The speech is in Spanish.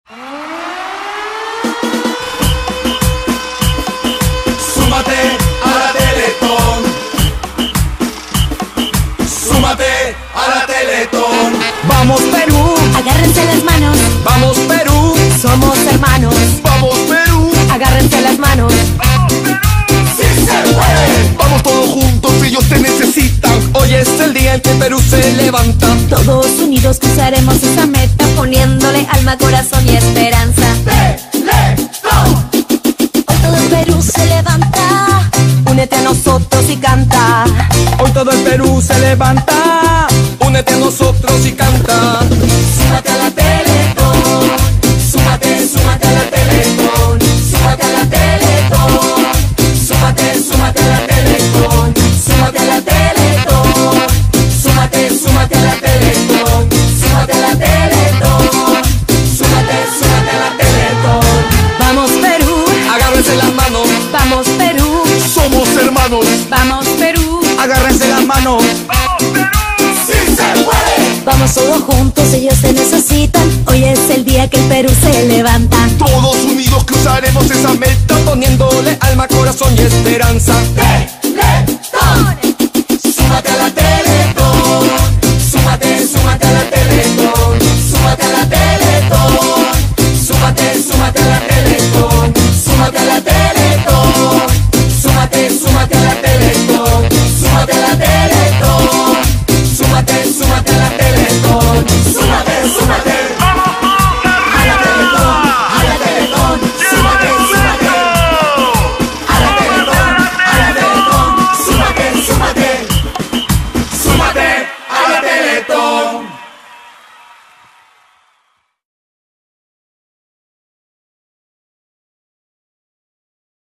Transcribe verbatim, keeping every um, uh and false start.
Súmate a la Teletón. Súmate a la Teletón. Vamos Perú, Agárrense las manos, vamos Perú, somos hermanos. vamos Perú, Agárrense las manos, ¡Sí se puede! vamos todos juntos, ellos te necesitan. Hoy es el día en que Perú se levanta. todos unidos cruzaremos esa meta, poniéndole alma, corazón y esperanza. ¡Teletón! Hoy todo el Perú se levanta, únete a nosotros y canta. Hoy todo el Perú se levanta. Únete a nosotros y canta. Súmate a la Teletón, súmate, súmate a la Teletón, súmate a la Teletón, súmate, súmate a la Teletón, súmate a la Teletón, súmate, súmate a la Teletón, súmate a la Teletón, súmate, súmate a la Teletón. Vamos Perú, Agárrense las manos, vamos Perú, somos hermanos. vamos Perú, Agárrense las manos. ¡Sí se puede! vamos todos juntos, ellos te necesitan. Hoy es el día que el Perú se levanta. Todos unidos cruzaremos esa meta, poniéndole alma, corazón y esperanza. ¡Teletón!